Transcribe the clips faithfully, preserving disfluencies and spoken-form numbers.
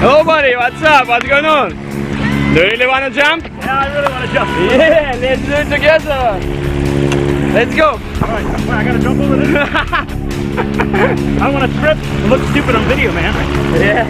Hello buddy, what's up? What's going on? Do you really want to jump? Yeah, I really want to jump. Yeah, let's do it together. Let's go. Alright, wait, I gotta jump over this. I don't want to trip and look stupid on video, man. Yeah.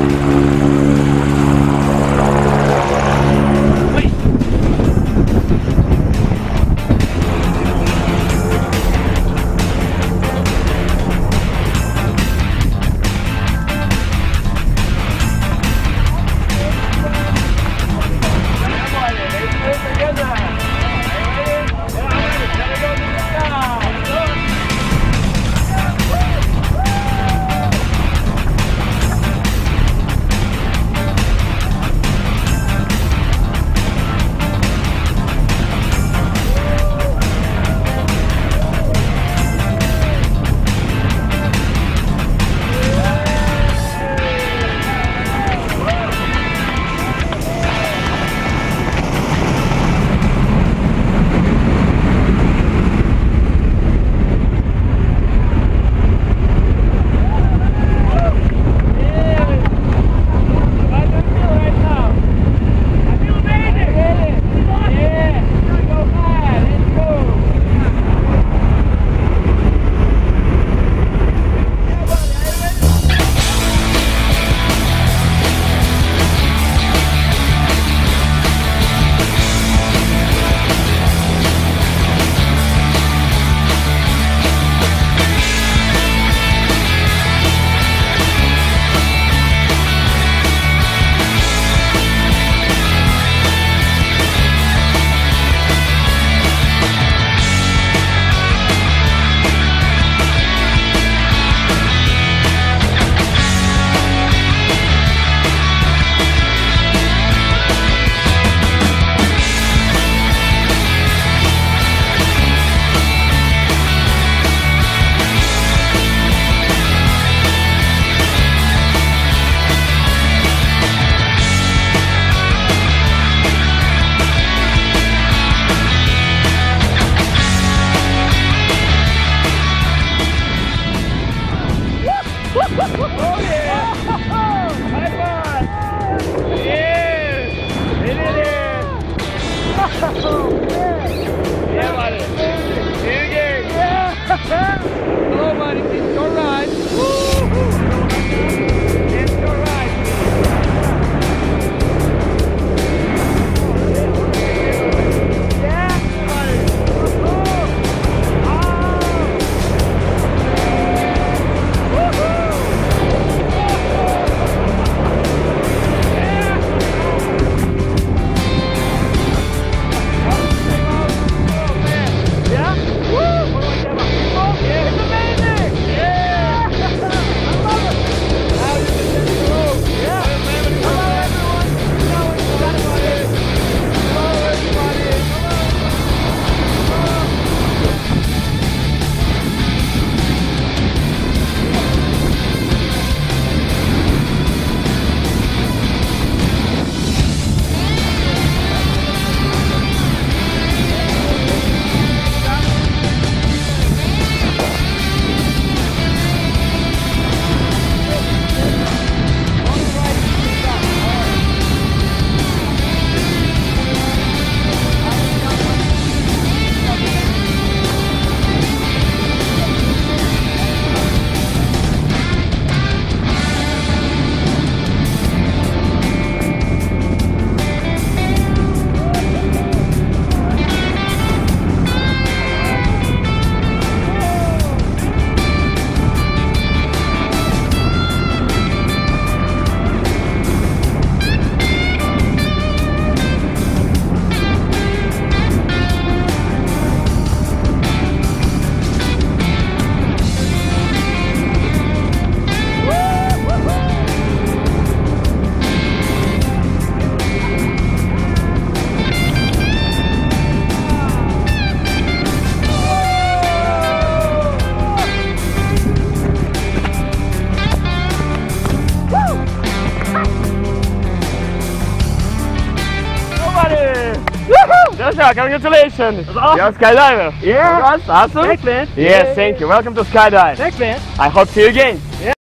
Oh yeah! High five! Yeah! We did it! Yeah, buddy! Here again! Yeah! Oh, buddy, it's alright! It's alright! Yeah, buddy! Joshua, congratulations! That's awesome. You're a skydiver. Yeah. That's awesome. Thanks, man. Yes, yeah, thank yeah. you. Welcome to Skydive. Thanks, man. I hope to see you again.